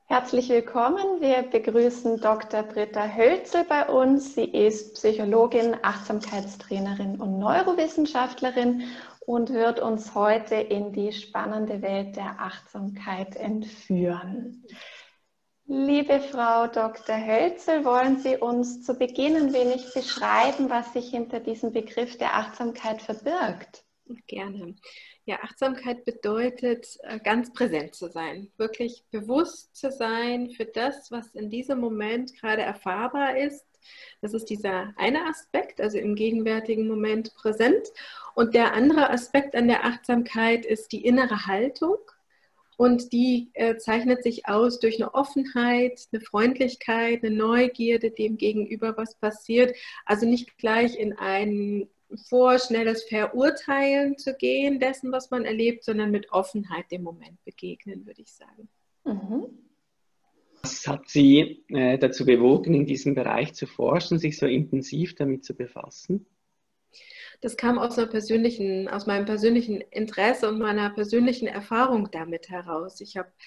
Herzlich willkommen. Wir begrüßen Dr. Britta Hölzel bei uns. Sie ist Psychologin, Achtsamkeitstrainerin und Neurowissenschaftlerin und wird uns heute in die spannende Welt der Achtsamkeit entführen. Liebe Frau Dr. Hölzel, wollen Sie uns zu Beginn ein wenig beschreiben, was sich hinter diesem Begriff der Achtsamkeit verbirgt? Gerne. Ja, Achtsamkeit bedeutet, ganz präsent zu sein, wirklich bewusst zu sein für das, was in diesem Moment gerade erfahrbar ist. Das ist dieser eine Aspekt, also im gegenwärtigen Moment präsent. Und der andere Aspekt an der Achtsamkeit ist die innere Haltung. Und die zeichnet sich aus durch eine Offenheit, eine Freundlichkeit, eine Neugierde dem gegenüber, was passiert. Also nicht gleich in ein vorschnelles Verurteilen zu gehen dessen, was man erlebt, sondern mit Offenheit dem Moment begegnen, würde ich sagen. Mhm. Was hat Sie dazu bewogen, in diesem Bereich zu forschen, sich so intensiv damit zu befassen? Das kam aus meinem persönlichen Interesse und meiner persönlichen Erfahrung damit heraus. Ich habe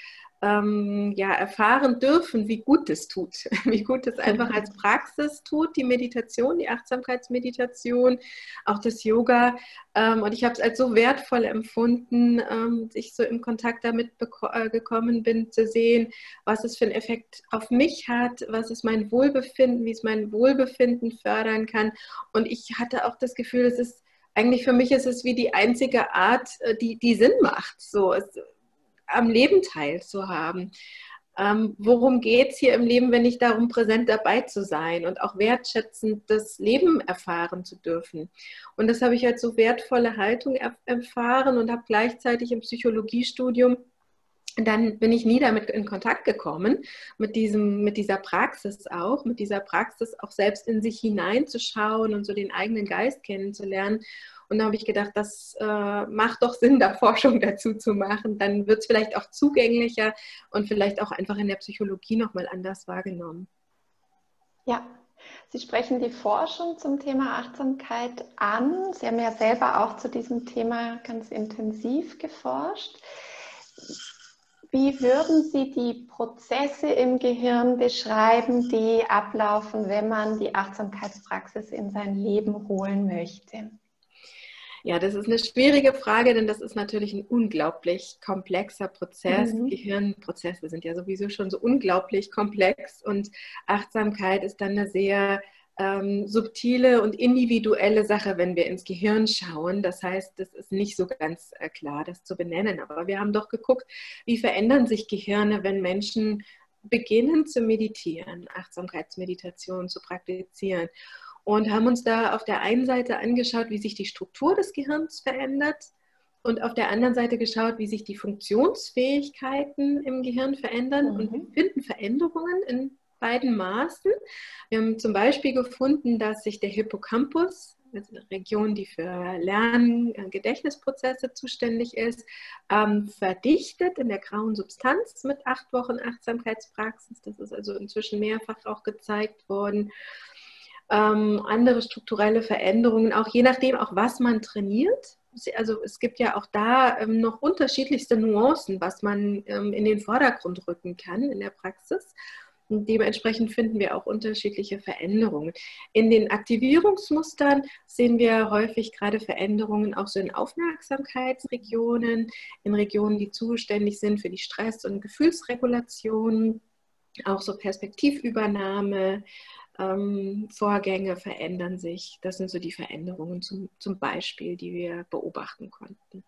erfahren dürfen, wie gut es tut, wie gut es einfach als Praxis tut, die Meditation, die Achtsamkeitsmeditation, auch das Yoga. Und ich habe es als so wertvoll empfunden, dass ich so im Kontakt damit gekommen bin, zu sehen, was es für einen Effekt auf mich hat, was ist mein Wohlbefinden, wie es mein Wohlbefinden fördern kann. Und ich hatte auch das Gefühl, eigentlich für mich ist es wie die einzige Art, die Sinn macht. So, am Leben teilzuhaben. Worum geht es hier im Leben, wenn nicht darum, präsent dabei zu sein und auch wertschätzend das Leben erfahren zu dürfen? Und das habe ich als so wertvolle Haltung erfahren und habe gleichzeitig im Psychologiestudium, dann bin ich nie damit in Kontakt gekommen, mit dieser Praxis auch selbst in sich hineinzuschauen und so den eigenen Geist kennenzulernen. Und da habe ich gedacht, das macht doch Sinn, da Forschung dazu zu machen. Dann wird es vielleicht auch zugänglicher und vielleicht auch einfach in der Psychologie nochmal anders wahrgenommen. Ja, Sie sprechen die Forschung zum Thema Achtsamkeit an. Sie haben ja selber auch zu diesem Thema ganz intensiv geforscht. Wie würden Sie die Prozesse im Gehirn beschreiben, die ablaufen, wenn man die Achtsamkeitspraxis in sein Leben holen möchte? Ja, das ist eine schwierige Frage, denn das ist natürlich ein unglaublich komplexer Prozess. Gehirnprozesse sind ja sowieso schon so unglaublich komplex und Achtsamkeit ist dann eine sehr subtile und individuelle Sache, wenn wir ins Gehirn schauen. Das heißt, das ist nicht so ganz klar, das zu benennen. Aber wir haben doch geguckt, wie verändern sich Gehirne, wenn Menschen beginnen zu meditieren, Achtsamkeitsmeditation zu praktizieren. Und haben uns da auf der einen Seite angeschaut, wie sich die Struktur des Gehirns verändert und auf der anderen Seite geschaut, wie sich die Funktionsfähigkeiten im Gehirn verändern. Und wir finden Veränderungen in beiden Maßen. Wir haben zum Beispiel gefunden, dass sich der Hippocampus, also eine Region, die für Lernen, Gedächtnisprozesse zuständig ist, verdichtet in der grauen Substanz mit 8 Wochen Achtsamkeitspraxis. Das ist also inzwischen mehrfach auch gezeigt worden. Andere strukturelle Veränderungen, auch je nachdem, auch was man trainiert. Also es gibt ja auch da noch unterschiedlichste Nuancen, was man in den Vordergrund rücken kann in der Praxis. Und dementsprechend finden wir auch unterschiedliche Veränderungen. In den Aktivierungsmustern sehen wir häufig gerade Veränderungen auch so in Aufmerksamkeitsregionen, in Regionen, die zuständig sind für die Stress- und Gefühlsregulation, auch so Perspektivübernahme. Vorgänge verändern sich. Das sind so die Veränderungen zum Beispiel, die wir beobachten konnten.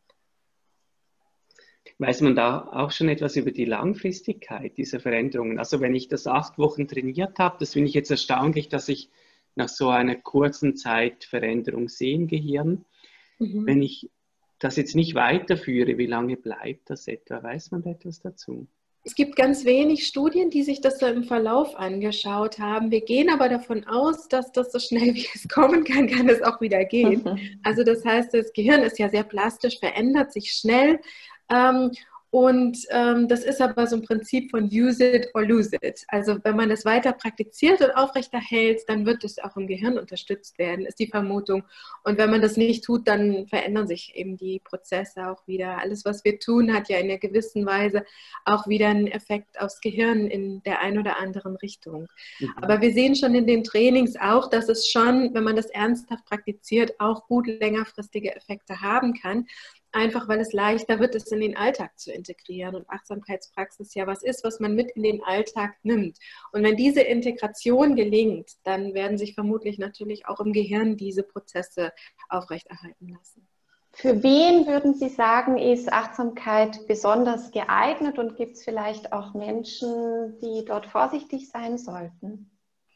Weiß man da auch schon etwas über die Langfristigkeit dieser Veränderungen? Also wenn ich das 8 Wochen trainiert habe, das finde ich jetzt erstaunlich, dass ich nach so einer kurzen Zeit Veränderung sehe im Gehirn. Wenn ich das jetzt nicht weiterführe, wie lange bleibt das etwa? Weiß man da etwas dazu? Es gibt ganz wenig Studien, die sich das so im Verlauf angeschaut haben. Wir gehen aber davon aus, dass das so schnell wie es kommen kann, kann es auch wieder gehen. Also das heißt, das Gehirn ist ja sehr plastisch, verändert sich schnell. Und das ist aber so ein Prinzip von use it or lose it. Also wenn man das weiter praktiziert und aufrechterhält, dann wird es auch im Gehirn unterstützt werden, ist die Vermutung. Und wenn man das nicht tut, dann verändern sich eben die Prozesse auch wieder. Alles, was wir tun, hat ja in einer gewissen Weise auch wieder einen Effekt aufs Gehirn in der einen oder anderen Richtung. Aber wir sehen schon in den Trainings auch, dass es schon, wenn man das ernsthaft praktiziert, auch gut längerfristige Effekte haben kann. Einfach weil es leichter wird, es in den Alltag zu integrieren und Achtsamkeitspraxis ja was ist, was man mit in den Alltag nimmt. Und wenn diese Integration gelingt, dann werden sich vermutlich natürlich auch im Gehirn diese Prozesse aufrechterhalten lassen. Für wen würden Sie sagen, ist Achtsamkeit besonders geeignet und gibt es vielleicht auch Menschen, die dort vorsichtig sein sollten?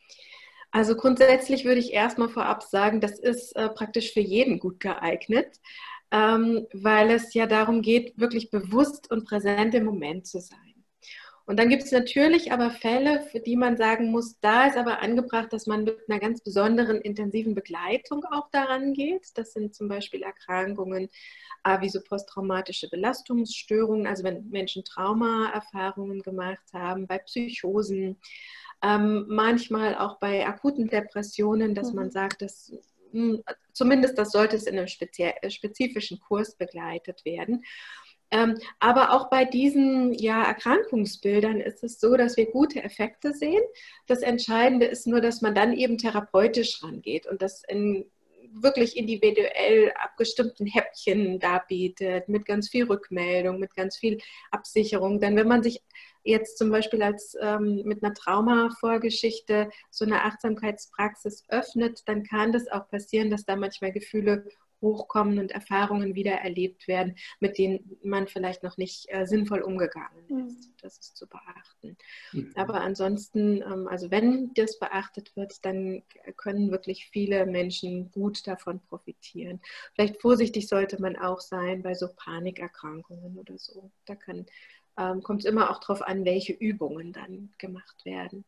Also grundsätzlich würde ich erstmal vorab sagen, das ist praktisch für jeden gut geeignet. Weil es ja darum geht, wirklich bewusst und präsent im Moment zu sein. Und dann gibt es natürlich aber Fälle, für die man sagen muss, da ist aber angebracht, dass man mit einer ganz besonderen intensiven Begleitung auch daran geht. Das sind zum Beispiel Erkrankungen wie so posttraumatische Belastungsstörungen, also wenn Menschen Traumaerfahrungen gemacht haben, bei Psychosen, manchmal auch bei akuten Depressionen, dass man sagt, dass zumindest das sollte es in einem spezifischen Kurs begleitet werden. Aber auch bei diesen Erkrankungsbildern ist es so, dass wir gute Effekte sehen. Das Entscheidende ist nur, dass man dann eben therapeutisch rangeht und das in wirklich individuell abgestimmten Häppchen darbietet, mit ganz viel Rückmeldung, mit ganz viel Absicherung. Denn wenn man sich jetzt zum Beispiel mit einer Traumavorgeschichte so eine Achtsamkeitspraxis öffnet, dann kann das auch passieren, dass da manchmal Gefühle hochkommen und Erfahrungen wieder erlebt werden, mit denen man vielleicht noch nicht sinnvoll umgegangen ist. Das ist zu beachten. Aber ansonsten, also wenn das beachtet wird, dann können wirklich viele Menschen gut davon profitieren. Vielleicht vorsichtig sollte man auch sein bei so Panikerkrankungen oder so. Da kommt es immer auch darauf an, welche Übungen dann gemacht werden.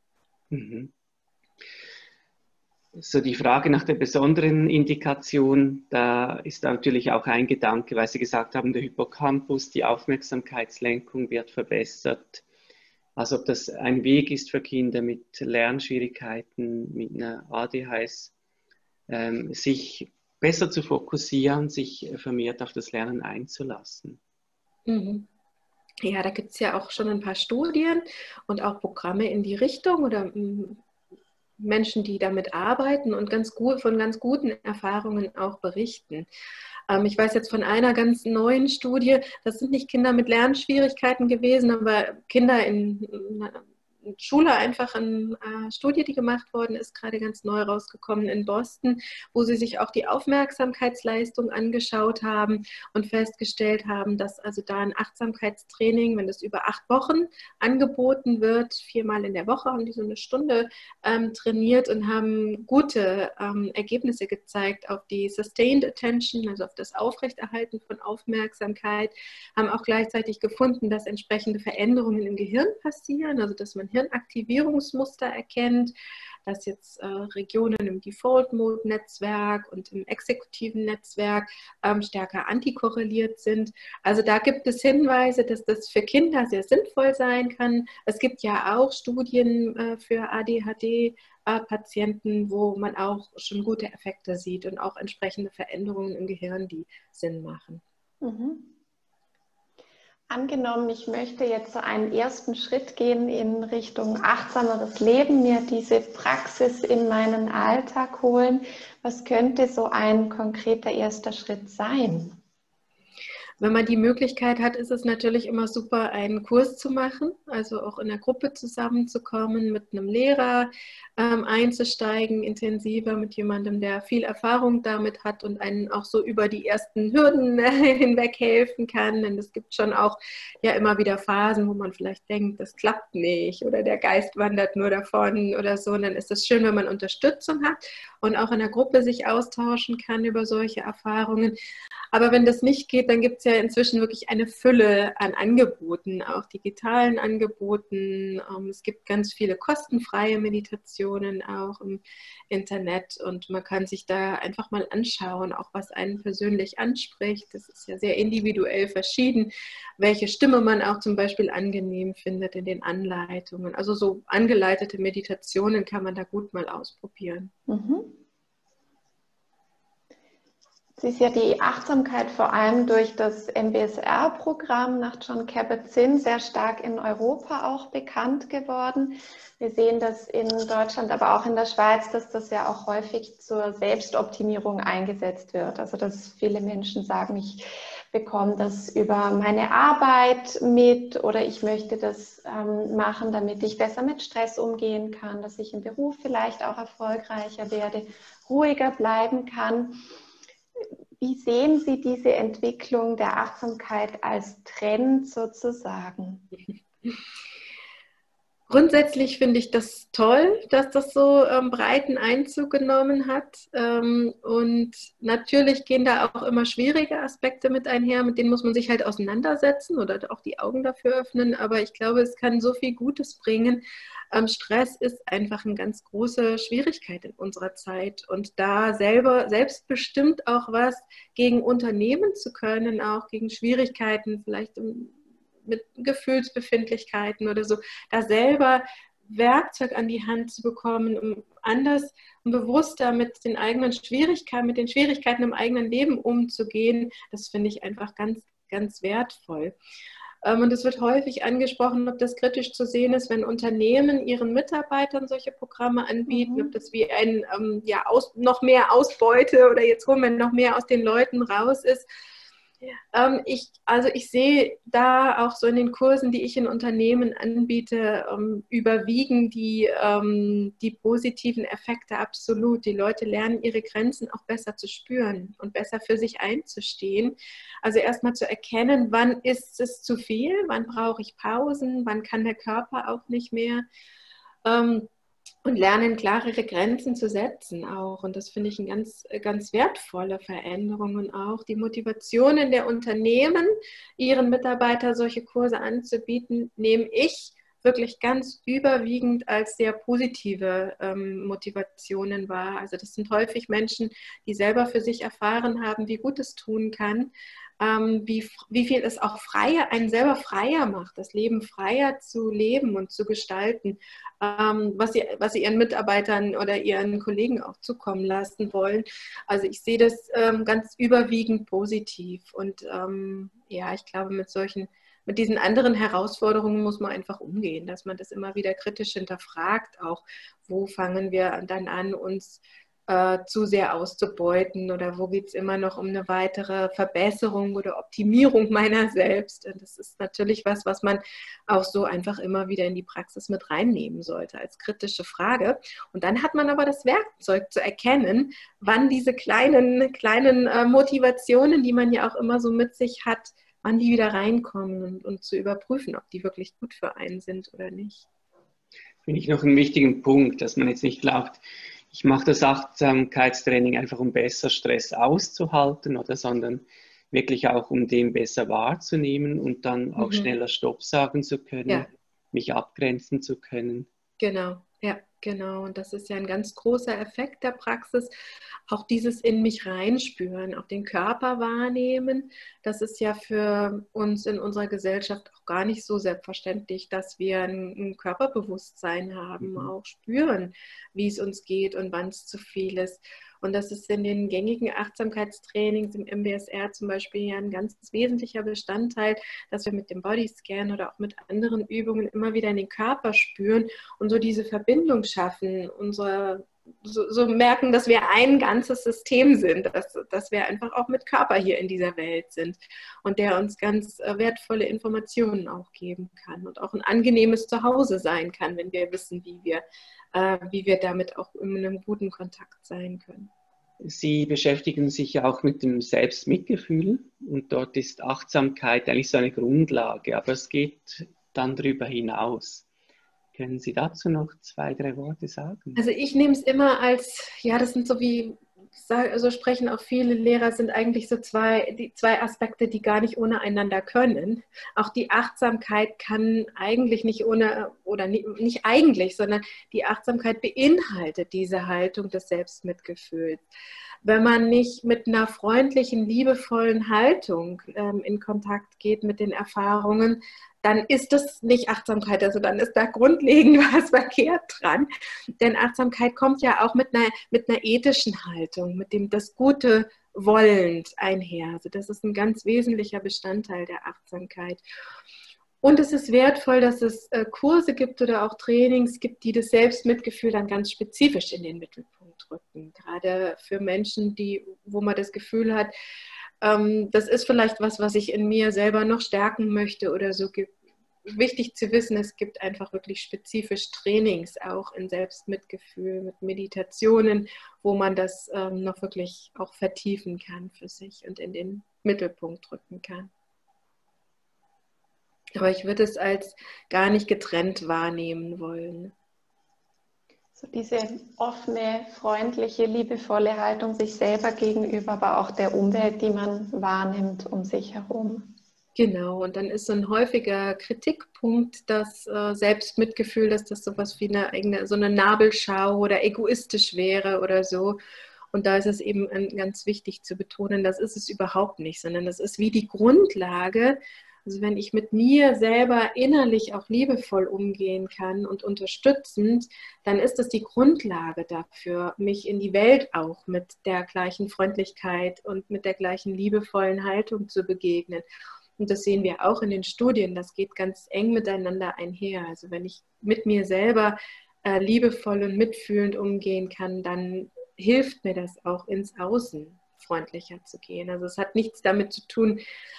So die Frage nach der besonderen Indikation, da ist natürlich auch ein Gedanke, weil Sie gesagt haben, der Hippocampus, die Aufmerksamkeitslenkung wird verbessert. Also ob das ein Weg ist für Kinder mit Lernschwierigkeiten, mit einer ADHS, sich besser zu fokussieren, sich vermehrt auf das Lernen einzulassen. Ja, da gibt es ja auch schon ein paar Studien und auch Programme in die Richtung oder Menschen, die damit arbeiten und von ganz guten Erfahrungen auch berichten. Ich weiß jetzt von einer ganz neuen Studie, das sind nicht Kinder mit Lernschwierigkeiten gewesen, aber Kinder in Schule, einfach eine Studie, die gemacht worden ist, gerade ganz neu rausgekommen in Boston, wo sie sich auch die Aufmerksamkeitsleistung angeschaut haben und festgestellt haben, dass also da ein Achtsamkeitstraining, wenn das über 8 Wochen angeboten wird, 4-mal in der Woche haben die so eine Stunde trainiert und haben gute Ergebnisse gezeigt auf die Sustained Attention, also auf das Aufrechterhalten von Aufmerksamkeit, haben auch gleichzeitig gefunden, dass entsprechende Veränderungen im Gehirn passieren, also dass man Hirnaktivierungsmuster erkennt, dass jetzt Regionen im Default-Mode-Netzwerk und im exekutiven Netzwerk stärker antikorreliert sind. Also da gibt es Hinweise, dass das für Kinder sehr sinnvoll sein kann. Es gibt ja auch Studien für ADHD-Patienten, wo man auch schon gute Effekte sieht und auch entsprechende Veränderungen im Gehirn, die Sinn machen. Angenommen, ich möchte jetzt so einen ersten Schritt gehen in Richtung achtsameres Leben, mir diese Praxis in meinen Alltag holen. Was könnte so ein konkreter erster Schritt sein? Wenn man die Möglichkeit hat, ist es natürlich immer super, einen Kurs zu machen, also auch in der Gruppe zusammenzukommen, mit einem Lehrer einzusteigen, intensiver mit jemandem, der viel Erfahrung damit hat und einen auch so über die ersten Hürden hinweg helfen kann. Denn es gibt schon auch ja immer wieder Phasen, wo man vielleicht denkt, das klappt nicht oder der Geist wandert nur davon oder so. Und dann ist es schön, wenn man Unterstützung hat und auch in der Gruppe sich austauschen kann über solche Erfahrungen. Aber wenn das nicht geht, dann gibt es ja inzwischen wirklich eine Fülle an Angeboten, auch digitalen Angeboten. Es gibt ganz viele kostenfreie Meditationen auch im Internet und man kann sich da einfach mal anschauen, auch was einen persönlich anspricht. Das ist ja sehr individuell verschieden, welche Stimme man auch zum Beispiel angenehm findet in den Anleitungen. Also so angeleitete Meditationen kann man da gut mal ausprobieren. Mhm. Es ist ja die Achtsamkeit vor allem durch das MBSR-Programm nach Jon Kabat-Zinn sehr stark in Europa auch bekannt geworden. Wir sehen das in Deutschland, aber auch in der Schweiz, dass das ja auch häufig zur Selbstoptimierung eingesetzt wird. Also dass viele Menschen sagen, ich bekomme das über meine Arbeit mit oder ich möchte das machen, damit ich besser mit Stress umgehen kann, dass ich im Beruf vielleicht auch erfolgreicher werde, ruhiger bleiben kann. Wie sehen Sie diese Entwicklung der Achtsamkeit als Trend sozusagen? Grundsätzlich finde ich das toll, dass das so breiten Einzug genommen hat. Und natürlich gehen da auch immer schwierige Aspekte mit einher, mit denen muss man sich halt auseinandersetzen oder auch die Augen dafür öffnen. Aber ich glaube, es kann so viel Gutes bringen. Stress ist einfach eine ganz große Schwierigkeit in unserer Zeit. Und da selbstbestimmt auch was gegen unternehmen zu können, auch gegen Schwierigkeiten, vielleicht mit Gefühlsbefindlichkeiten oder so, da selber Werkzeug an die Hand zu bekommen, um anders und bewusster mit den eigenen Schwierigkeiten, mit den Schwierigkeiten im eigenen Leben umzugehen, das finde ich einfach ganz, ganz wertvoll. Und es wird häufig angesprochen, ob das kritisch zu sehen ist, wenn Unternehmen ihren Mitarbeitern solche Programme anbieten, ob das wie ein noch mehr Ausbeute oder jetzt holen wir noch mehr aus den Leuten raus ist. Ich sehe da auch so in den Kursen, die ich in Unternehmen anbiete, überwiegen die positiven Effekte absolut. Die Leute lernen ihre Grenzen auch besser zu spüren und besser für sich einzustehen. Also erstmal zu erkennen, wann ist es zu viel, wann brauche ich Pausen, wann kann der Körper auch nicht mehr. Und lernen, klarere Grenzen zu setzen auch. Und das finde ich eine ganz, ganz wertvolle Veränderung. Und auch die Motivationen der Unternehmen, ihren Mitarbeitern solche Kurse anzubieten, nehme ich wirklich ganz überwiegend als sehr positive Motivationen wahr. Also das sind häufig Menschen, die selber für sich erfahren haben, wie gut es tun kann, wie viel es auch einen selber freier macht, das Leben freier zu leben und zu gestalten, was sie ihren Mitarbeitern oder ihren Kollegen auch zukommen lassen wollen. Also ich sehe das ganz überwiegend positiv. Und ich glaube, mit diesen anderen Herausforderungen muss man einfach umgehen, dass man das immer wieder kritisch hinterfragt, auch wo fangen wir dann an, uns zu sehr auszubeuten oder wo geht es immer noch um eine weitere Verbesserung oder Optimierung meiner selbst. Und das ist natürlich was man auch so einfach immer wieder in die Praxis mit reinnehmen sollte als kritische Frage. Und dann hat man aber das Werkzeug zu erkennen, wann diese kleinen Motivationen, die man ja auch immer so mit sich hat, wann die wieder reinkommen und zu überprüfen, ob die wirklich gut für einen sind oder nicht. Finde ich noch einen wichtigen Punkt, dass man jetzt nicht glaubt, ich mache das Achtsamkeitstraining einfach, um besser Stress auszuhalten, sondern wirklich auch, um den besser wahrzunehmen und dann auch schneller Stopp sagen zu können, mich abgrenzen zu können. Genau, ja, genau. Und das ist ja ein ganz großer Effekt der Praxis. Auch dieses in mich reinspüren, auch den Körper wahrnehmen. Das ist ja für uns in unserer Gesellschaft auch gar nicht so selbstverständlich, dass wir ein Körperbewusstsein haben, auch spüren, wie es uns geht und wann es zu viel ist. Und das ist in den gängigen Achtsamkeitstrainings im MBSR zum Beispiel ja ein ganz wesentlicher Bestandteil, dass wir mit dem Bodyscan oder auch mit anderen Übungen immer wieder in den Körper spüren und so diese Verbindung schaffen, so merken, dass wir ein ganzes System sind, dass wir einfach auch mit Körper hier in dieser Welt sind und der uns ganz wertvolle Informationen auch geben kann und auch ein angenehmes Zuhause sein kann, wenn wir wissen, wie wir damit auch in einem guten Kontakt sein können. Sie beschäftigen sich ja auch mit dem Selbstmitgefühl und dort ist Achtsamkeit eigentlich so eine Grundlage, aber es geht dann darüber hinaus. Können Sie dazu noch 2, 3 Worte sagen? Also ich nehme es immer als, das sind so wie so sprechen auch viele Lehrer, sind eigentlich so die zwei Aspekte, die gar nicht ohne einander können. Auch die Achtsamkeit kann eigentlich nicht ohne, oder nicht eigentlich, sondern die Achtsamkeit beinhaltet diese Haltung des Selbstmitgefühls. Wenn man nicht mit einer freundlichen, liebevollen Haltung in Kontakt geht mit den Erfahrungen, dann ist das nicht Achtsamkeit, also dann ist da grundlegend was verkehrt dran. Denn Achtsamkeit kommt ja auch mit einer ethischen Haltung, mit dem das Gute wollend einher. Also das ist ein ganz wesentlicher Bestandteil der Achtsamkeit. Und es ist wertvoll, dass es Kurse gibt oder auch Trainings gibt, die das Selbstmitgefühl dann ganz spezifisch in den Mittelpunkt rücken. Gerade für Menschen, wo man das Gefühl hat, das ist vielleicht was ich in mir selber noch stärken möchte oder so. Wichtig zu wissen, es gibt einfach wirklich spezifisch Trainings auch in Selbstmitgefühl mit Meditationen, wo man das noch wirklich auch vertiefen kann für sich und in den Mittelpunkt rücken kann. Aber ich würde es als gar nicht getrennt wahrnehmen wollen. So diese offene, freundliche, liebevolle Haltung sich selber gegenüber, aber auch der Umwelt, die man wahrnimmt um sich herum. Genau, und dann ist so ein häufiger Kritikpunkt, dass Selbstmitgefühl, dass das sowas wie so eine Nabelschau oder egoistisch wäre oder so. Und da ist es eben ganz wichtig zu betonen, das ist es überhaupt nicht, sondern das ist wie die Grundlage. Also wenn ich mit mir selber innerlich auch liebevoll umgehen kann und unterstützend, dann ist das die Grundlage dafür, mich in die Welt auch mit der gleichen Freundlichkeit und mit der gleichen liebevollen Haltung zu begegnen. Und das sehen wir auch in den Studien, das geht ganz eng miteinander einher. Also wenn ich mit mir selber liebevoll und mitfühlend umgehen kann, dann hilft mir das auch ins Außen freundlicher zu gehen. Also es hat nichts damit zu tun,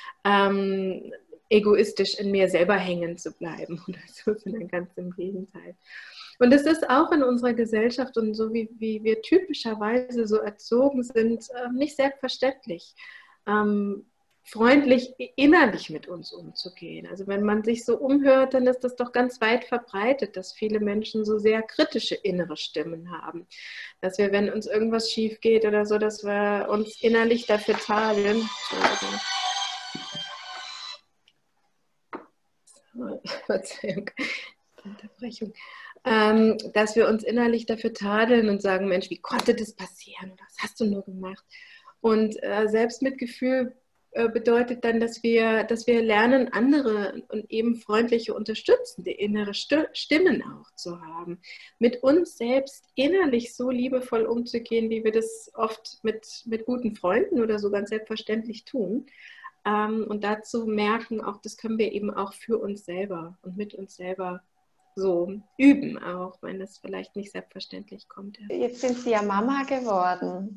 egoistisch in mir selber hängen zu bleiben oder so, sondern ganz im Gegenteil. Und es ist auch in unserer Gesellschaft und so wie wir typischerweise so erzogen sind, nicht selbstverständlich, freundlich innerlich mit uns umzugehen. Also wenn man sich so umhört, dann ist das doch ganz weit verbreitet, dass viele Menschen so sehr kritische innere Stimmen haben. Dass wir, wenn uns irgendwas schief geht oder so, dass wir uns innerlich dafür tadeln. Verzeihung, Unterbrechung. Dass wir uns innerlich dafür tadeln und sagen, Mensch, wie konnte das passieren? Was hast du nur gemacht? Und Selbstmitgefühl bedeutet dann, dass wir lernen, andere und eben freundliche, unterstützende innere Stimmen auch zu haben. Mit uns selbst innerlich so liebevoll umzugehen, wie wir das oft mit guten Freunden oder so ganz selbstverständlich tun. Und dazu merken, auch das können wir eben auch für uns selber und mit uns selber so üben, auch wenn das vielleicht nicht selbstverständlich kommt. Ja. Jetzt sind Sie ja Mama geworden.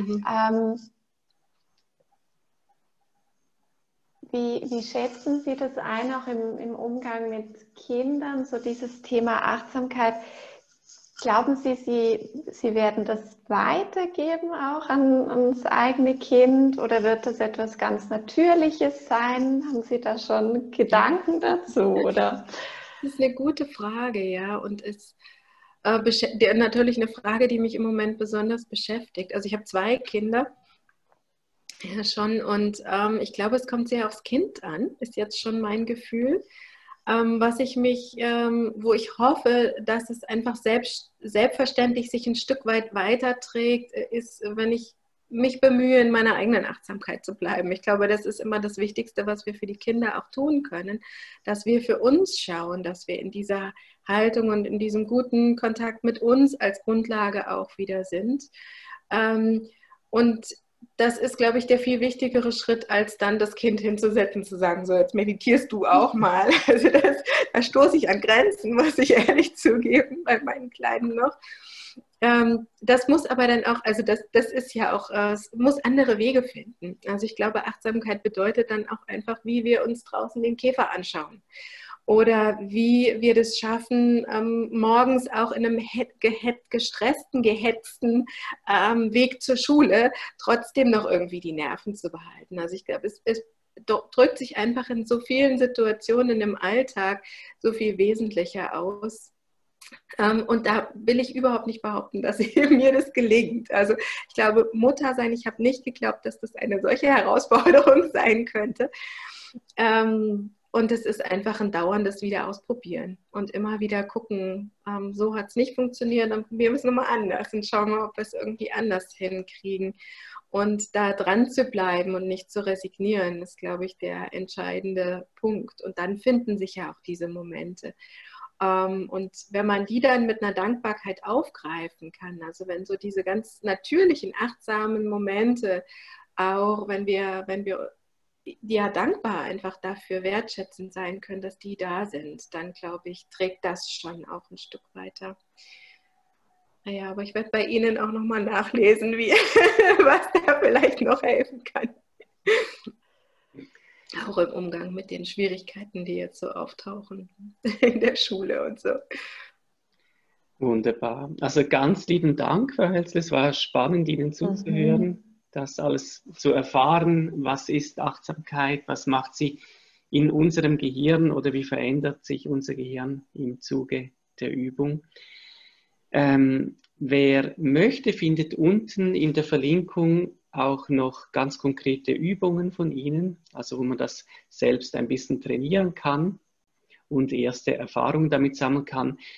Wie schätzen Sie das ein, auch im Umgang mit Kindern, so dieses Thema Achtsamkeit? Glauben Sie, Sie werden das weitergeben auch ans eigene Kind oder wird das etwas ganz Natürliches sein? Haben Sie da schon Gedanken dazu? Oder? Das ist eine gute Frage, ja, und ist natürlich eine Frage, die mich im Moment besonders beschäftigt. Also ich habe 2 Kinder. Ja, schon. Und ich glaube, es kommt sehr aufs Kind an, ist jetzt schon mein Gefühl. Wo ich hoffe, dass es einfach selbstverständlich sich ein Stück weit weiterträgt, ist, wenn ich mich bemühe, in meiner eigenen Achtsamkeit zu bleiben. Ich glaube, das ist immer das Wichtigste, was wir für die Kinder auch tun können, dass wir für uns schauen, dass wir in dieser Haltung und in diesem guten Kontakt mit uns als Grundlage auch wieder sind. Und das ist, glaube ich, der viel wichtigere Schritt, als dann das Kind hinzusetzen, zu sagen, so jetzt meditierst du auch mal. Also da stoße ich an Grenzen, muss ich ehrlich zugeben, bei meinen Kleinen noch. Das muss aber dann auch, also das ist ja auch, es muss andere Wege finden. Also ich glaube, Achtsamkeit bedeutet dann auch einfach, wie wir uns draußen den Käfer anschauen. Oder wie wir das schaffen, morgens auch in einem gestressten, gehetzten Weg zur Schule trotzdem noch irgendwie die Nerven zu behalten. Also ich glaube, es drückt sich einfach in so vielen Situationen im Alltag so viel wesentlicher aus. Und da will ich überhaupt nicht behaupten, dass mir das gelingt. Also ich glaube, Mutter sein, ich habe nicht geglaubt, dass das eine solche Herausforderung sein könnte. Und es ist einfach ein dauerndes Wiederausprobieren und immer wieder gucken, so hat es nicht funktioniert, dann probieren wir es nochmal anders und schauen mal, ob wir es irgendwie anders hinkriegen. Und da dran zu bleiben und nicht zu resignieren, ist, glaube ich, der entscheidende Punkt. Und dann finden sich ja auch diese Momente. Und wenn man die dann mit einer Dankbarkeit aufgreifen kann, also wenn so diese ganz natürlichen, achtsamen Momente, auch wenn wir ja dankbar einfach dafür wertschätzend sein können, dass die da sind, dann glaube ich, trägt das schon auch ein Stück weiter. Naja, aber ich werde bei Ihnen auch nochmal nachlesen, was da vielleicht noch helfen kann. Auch im Umgang mit den Schwierigkeiten, die jetzt so auftauchen in der Schule und so. Wunderbar. Also ganz lieben Dank, Frau Hölzle. Es war spannend, Ihnen zuzuhören, das alles zu erfahren. Was ist Achtsamkeit? Was macht sie in unserem Gehirn oder wie verändert sich unser Gehirn im Zuge der Übung? Wer möchte, findet unten in der Verlinkung auch noch ganz konkrete Übungen von Ihnen, also wo man das selbst ein bisschen trainieren kann und erste Erfahrungen damit sammeln kann.